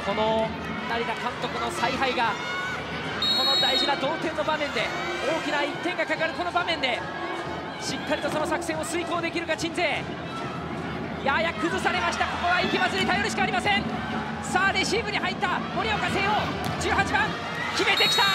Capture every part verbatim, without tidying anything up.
この成田監督の采配がこの大事な同点の場面で大きないってんがかかるこの場面でしっかりとその作戦を遂行できるか鎮西。やや崩されました。ここは池松に頼るしかありません。さあレシーブに入った盛岡誠桜じゅうはちばん決めてきた。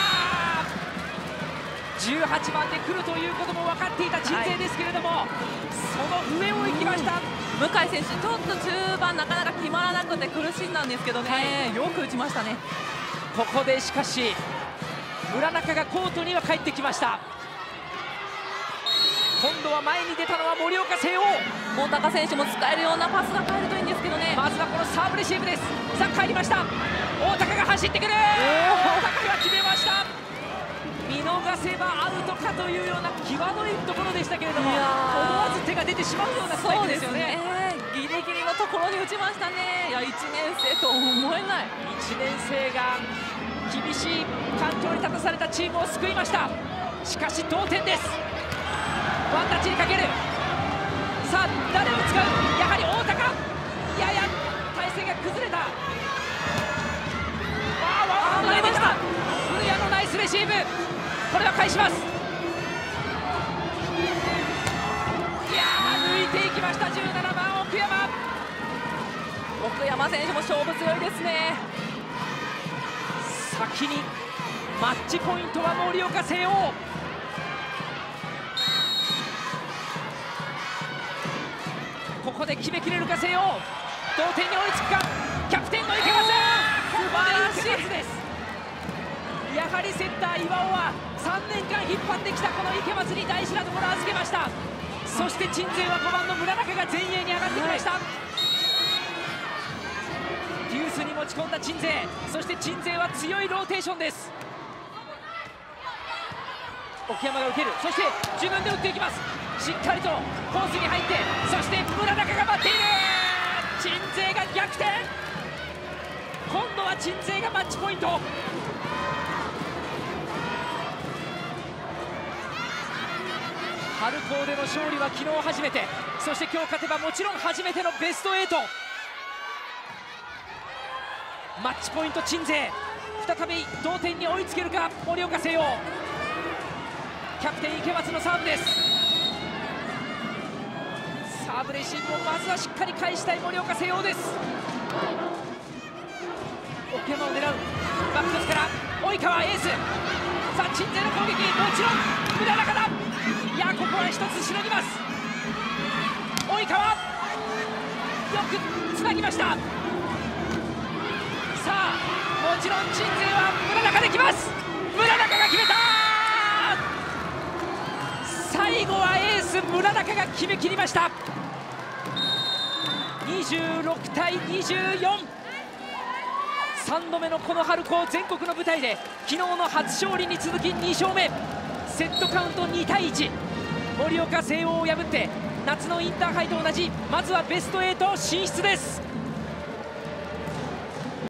じゅうはちばんで来るということも分かっていた鎮西ですけれども、はい、その上を行きました。 向井選手、ちょっと中盤なかなか決まらなくて苦しんだんですけどね、はい、よく打ちましたね。 ここでしかし村中がコートには帰ってきました。今度は前に出たのは盛岡誠桜。 大高選手も使えるようなパスが返るといいんですけどね。 まずはこのサーブレシーブです。さあ帰りました。大高が走ってくる。大高が決めました。見逃せばアウトかというような際どいところでしたけれども、思わず手が出てしまうようなスパイクですよね。 ギリギリのところに打ちましたね。いやいちねん生と思えない。 いちねん生が厳しい環境に立たされたチームを救いました。しかし同点です。ワンタッチにかける。さあ誰を使う。やはり大高。やや体勢が崩れた。わあわあわあ出た。古谷のナイスレシーブ。これは返します。いやー抜いていきました。じゅうななばん奥山。 奥山選手も勝負強いですね。 先にマッチポイントは盛岡誠桜。ここで決めきれるか誠桜。同点に追いつくか。キャプテンの池松。素晴らしいです。やはりセッター岩尾はさんねんかん引っ張ってきたこの池松に大事なところを預けました。そして鎮西はごばんの村中が前衛に上がってきました。デュースに持ち込んだ鎮西。そして鎮西は強いローテーションです。奥山が受ける。そして自分で打っていきます。しっかりとコースに入って、そして村中が待っている。鎮西が逆転。今度は鎮西がマッチポイント。春高での勝利は昨日初めて、そして今日勝てばもちろん初めてのベストはち。マッチポイント鎮西。再び同点に追いつけるか盛岡誠桜。キャプテン池松のサーブです。サーブレシーブをまずはしっかり返したい盛岡誠桜です。奥山を狙う。バックトスから及川エース。さあ鎮西の攻撃、もちろん村中だ。いやここは一つしのぎます。及川よくつなぎました。さあもちろん鎮西は村中できます。村中が決めた。最後はエース村中が決めきりました。にじゅうろくたいにじゅうよん。さんどめのこの春高全国の舞台で昨日の初勝利に続きに勝目。セットカウントにたいいち。盛岡誠桜を破って夏のインターハイと同じまずはベストはち進出です。